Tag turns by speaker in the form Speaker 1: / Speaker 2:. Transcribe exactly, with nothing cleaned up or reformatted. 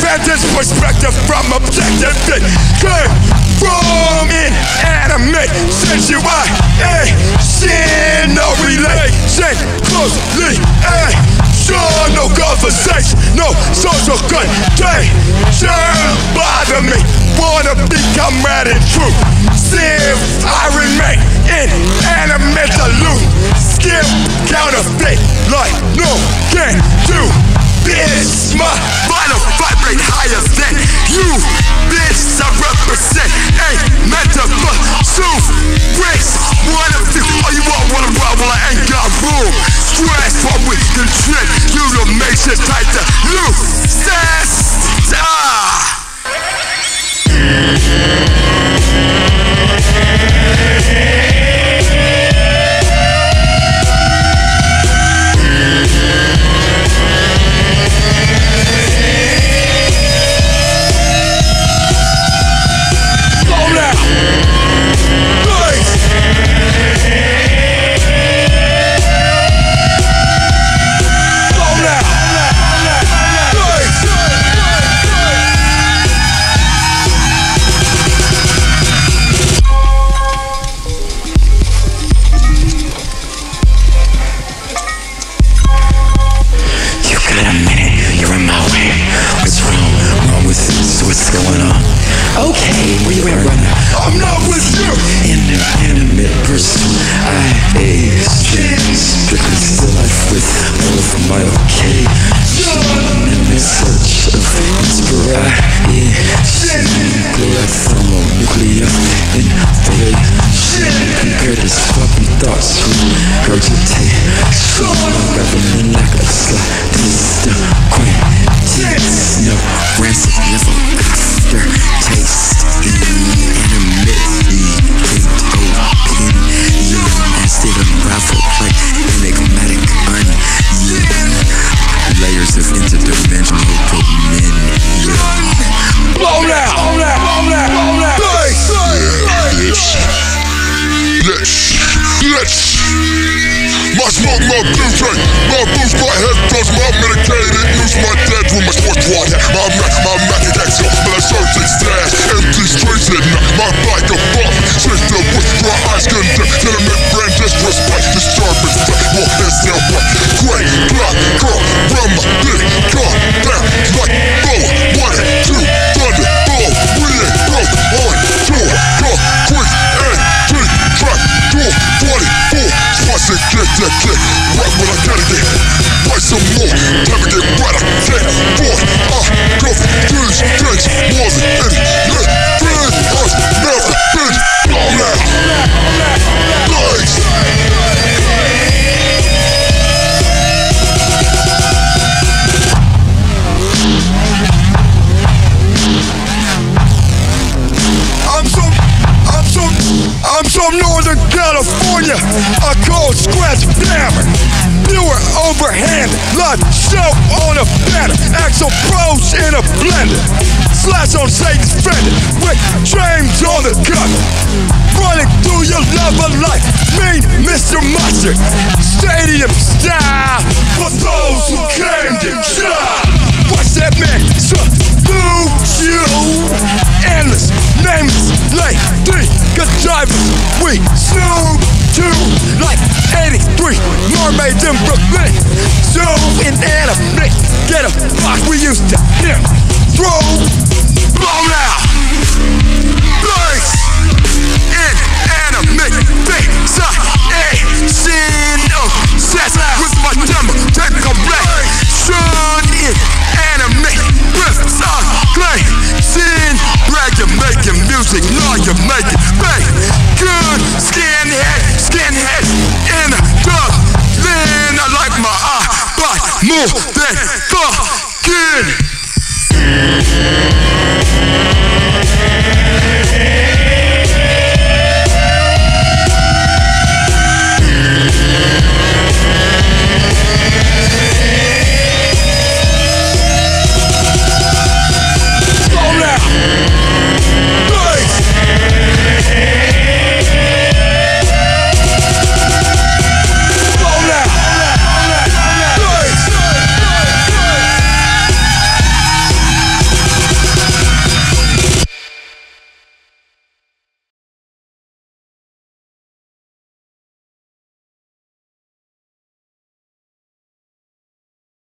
Speaker 1: Vantage perspective from objective that came from inanimate sensuation. No relation closely. Ay, sure, no conversation, no social contagion. Bother me, wanna become mad and true. Still, I remain inanimate aloof. Skip counterfeit like no can do. Bitch, my vital vibrate higher than you. Bitch, I represent a metaphor. Truth breaks one of you. Oh, you want one of well, well, I ain't got room. Stress what we contribute. You to make shit tight to loose. Stress. Ah.
Speaker 2: Okay, where you at right now?
Speaker 1: I'm not with you.
Speaker 2: Inanimate person, I exchange strictly still life with all of my occasion. In the search of inspiration, nuclear thermonuclear inflation. Compare these fucking thoughts to regurgitation. Reveling like a slightest acquaintance. No rancid level after taste. Inanimate, open, nasty unraveled like enigmatic onion. Layers of interdimensional dominion.
Speaker 1: Blow now, blow now, blow now, blow now.
Speaker 3: Let's, let's, let's. My smoke, my blue drink, my boost, my headphones, my medicated, use my dead room, my sports water, my Mac, my Mac and Excel, my surgeon stash, empty streets at night, my bike a bump, switch the wood, dry eyes condemn, tenement brand disrespect, disturbance, but walk this down black, gray, black, girl, run my dick, calm down, like blower, one and two, thunder, ball, we ain't broke, on, tour, go, quick, and three, track, door, forty-four, spice and kick that kick, right when I gotta get, buy some more, time to get right, I can't afford, I go through these things more than any, yeah, friend, us, never been, all now, thanks. I'm so, I'm so, I'm from Northern California, a cold scratch hammer. Newer overhand, live show on a banner. Axel Pros in a blender. Slash on Satan's fender, with James on the cover. Running through your love of life, mean Mister Mustard. Stadium style, for those who came to try. What's that man? Salute you. Endless, nameless, like three good drivers. We snoop two like eighty-three mermaids in Brooklyn. So inanimate, get a block we used to him. Throw, blow now. Place, inanimate, face up, a sin of sex with my demo, take a break. Shun inanimate, with some clay. Sin, brag you're making music, now you're making bang. Good skinhead, skinhead in a dub. Then I like my eye, but more than